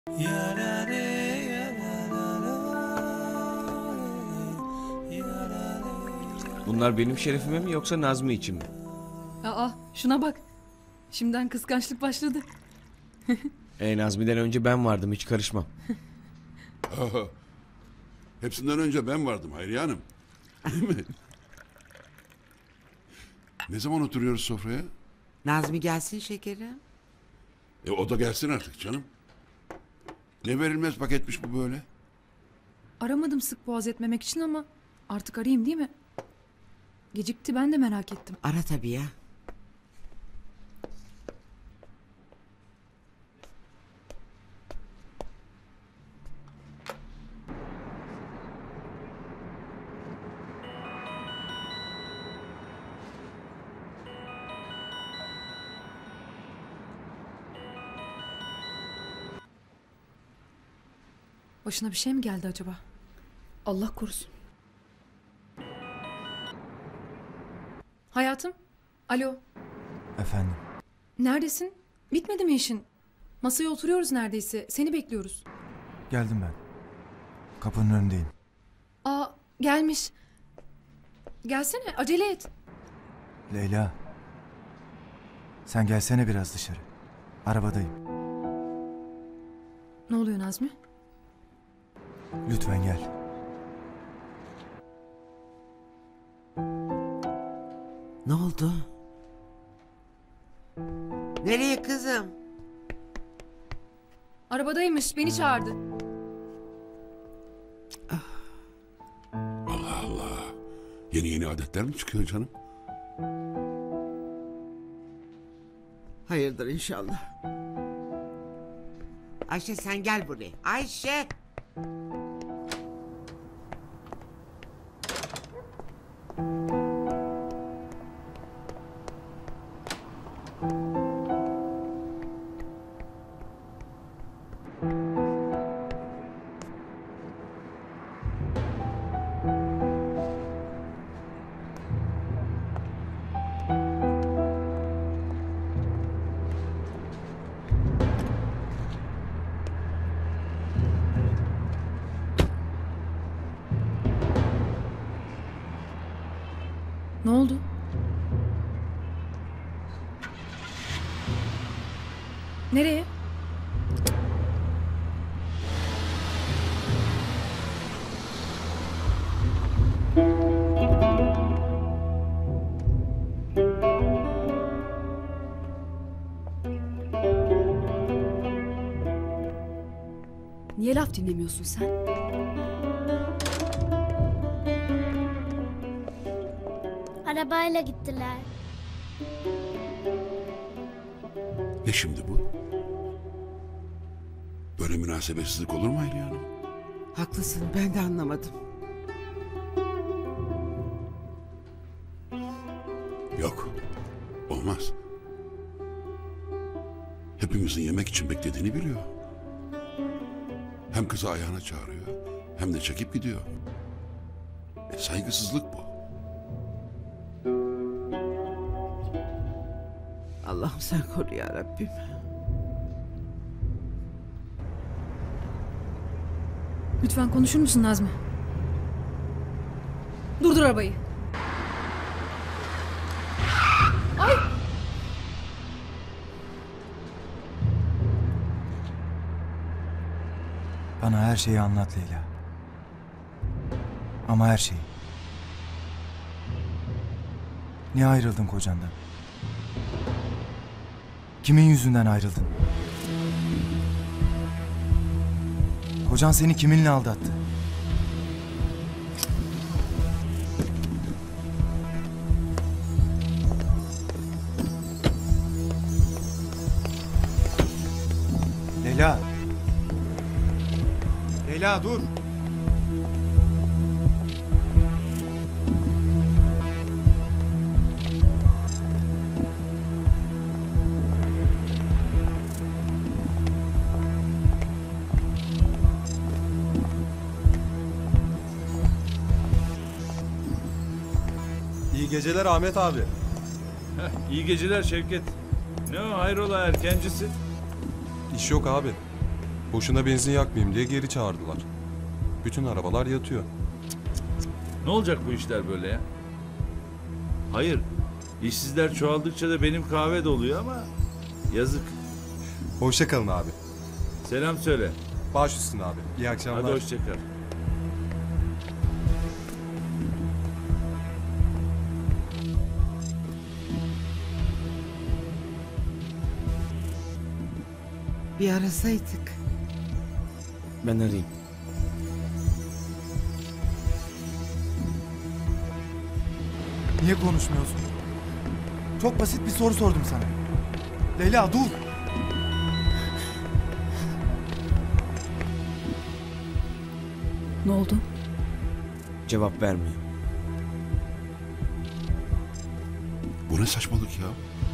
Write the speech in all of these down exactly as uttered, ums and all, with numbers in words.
Bunlar benim şerefime mi yoksa Nazmi için mi? Aa, şuna bak. Şimdiden kıskançlık başladı. E Nazmi'den önce ben vardım, hiç karışmam. Hepsinden önce ben vardım Hayriye Hanım. Değil mi? Ne zaman oturuyoruz sofraya? Nazmi gelsin şekerim. E o da gelsin artık canım. Ne verilmez paketmiş bu böyle. Aramadım sık boğaz etmemek için ama artık arayayım değil mi? Gecikti, ben de merak ettim. Ara tabii ya. Başına bir şey mi geldi acaba? Allah korusun. Hayatım, alo. Efendim? Neredesin? Bitmedi mi işin? Masaya oturuyoruz neredeyse. Seni bekliyoruz. Geldim ben. Kapının önündeyim. Aa, gelmiş. Gelsene, acele et. Leyla. Sen gelsene biraz dışarı. Arabadayım. Ne oluyor Nazmi? Lütfen gel. Ne oldu? Nereye kızım? Arabadaymış, beni çağırdı. Allah Allah. Yeni yeni adetler mi çıkıyor canım? Hayırdır inşallah. Ayşe sen gel buraya. Ayşe. Ne oldu? Nereye? Niye laf dinlemiyorsun sen? Arabayla gittiler. Ne şimdi bu? Böyle münasebetsizlik olur mu Hayriye Hanım? Haklısın, ben de anlamadım. Yok. Olmaz. Hepimizin yemek için beklediğini biliyor. Hem kızı ayağına çağırıyor hem de çekip gidiyor. E, saygısızlık bu. Allah'ım sen koru ya Rabbim. Lütfen konuşur musun Nazmi? Durdur arabayı. Ay! Bana her şeyi anlat Leyla. Ama her şeyi. Niye ayrıldın kocandan? Kimin yüzünden ayrıldın? Kocan seni kiminle aldattı? Leyla. Leyla dur. İyi geceler Ahmet abi. Heh, iyi geceler Şevket. Ne o hayrola erkencisi? İş yok abi. Boşuna benzin yakmayayım diye geri çağırdılar. Bütün arabalar yatıyor. Ne olacak bu işler böyle ya? Hayır. İşsizler çoğaldıkça da benim kahve doluyor ama yazık. Hoşça kalın abi. Selam söyle. Baş üstüne abi. İyi akşamlar. Hadi hoşça kal. Bir arasaydık. Ben arayayım. Niye konuşmuyorsun? Çok basit bir soru sordum sana. Leyla dur. Ne oldu? Cevap vermiyor. Bu ne saçmalık ya?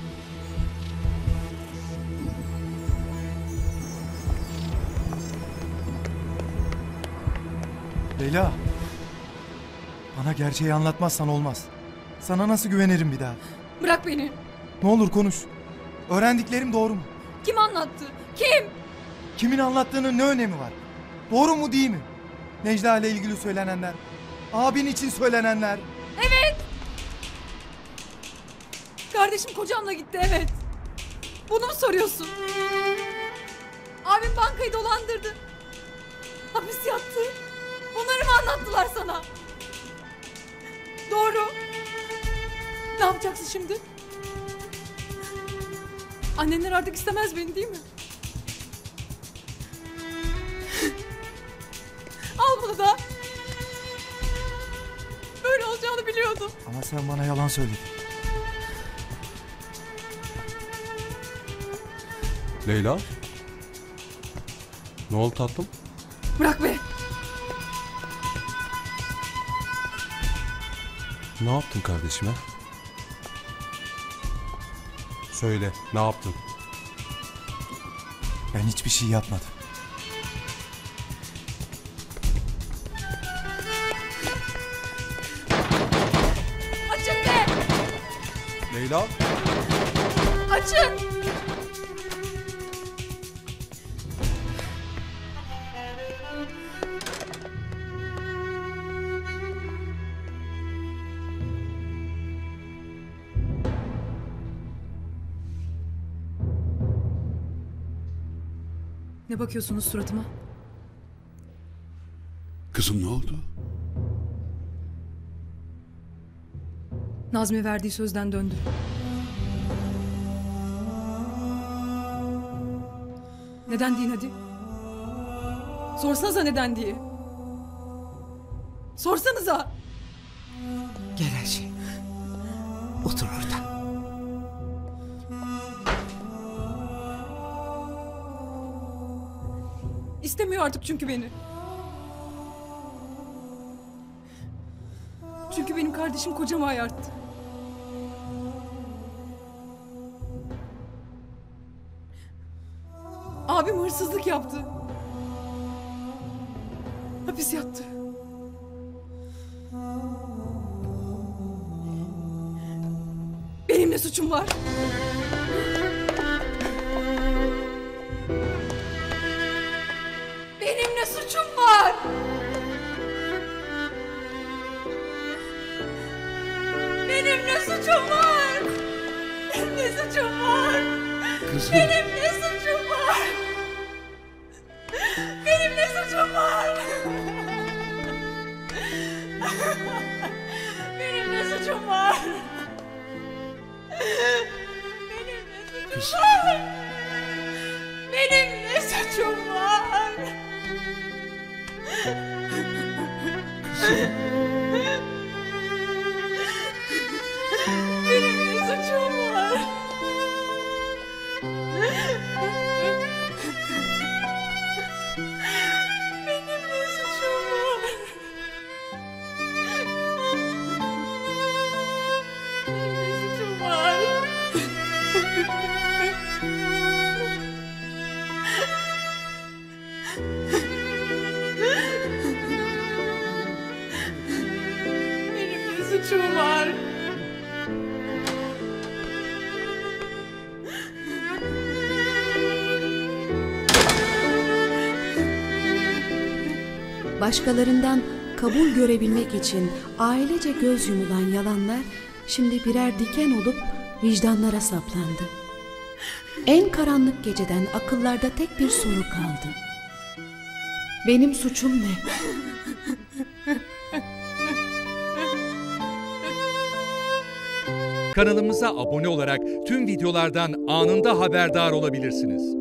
Leyla. Bana gerçeği anlatmazsan olmaz. Sana nasıl güvenirim bir daha? Bırak beni. Ne olur konuş. Öğrendiklerim doğru mu? Kim anlattı? Kim? Kimin anlattığının ne önemi var? Doğru mu değil mi? Necla ile ilgili söylenenler. Abin için söylenenler. Kardeşim kocamla gitti, evet. Bunu mu soruyorsun? Abim bankayı dolandırdı. Hapis yattı. Bunları mı anlattılar sana? Doğru. Ne yapacaksın şimdi? Annenler artık istemez beni, değil mi? Al bunu da. Böyle olacağını biliyordum. Ama sen bana yalan söyledin. Leyla? Ne oldu tatlım? Bırak be. Ne yaptın kardeşime? Söyle, ne yaptın? Ben hiçbir şey yapmadım. Açın be. Leyla? Açın. Ne bakıyorsunuz suratıma? Kızım ne oldu? Nazmi verdiği sözden döndü. Neden deyin hadi? Sorsanıza neden diye. Sorsanıza. Gel Ayşe. Otur orada. İstemiyor artık çünkü beni. Çünkü benim kardeşim kocamı ayarttı. Abim hırsızlık yaptı. Hapis yattı. Benim ne suçum var? Benim ne suçum var? Benim ne suçum var? Benim ne suçum var? Kızım. Benim ne suçum var? Benim ne suçum var? Benim ne suçum var? Benim ne suçum var? Benim ne suçum var? Benim ne suçum var? Benim ne suçum var? Benim ne suçum var? Benim ne suçum var? Başkalarından kabul görebilmek için ailece göz yumulan yalanlar şimdi birer diken olup vicdanlara saplandı. En karanlık geceden akıllarda tek bir soru kaldı. Benim suçum ne? Kanalımıza abone olarak tüm videolardan anında haberdar olabilirsiniz.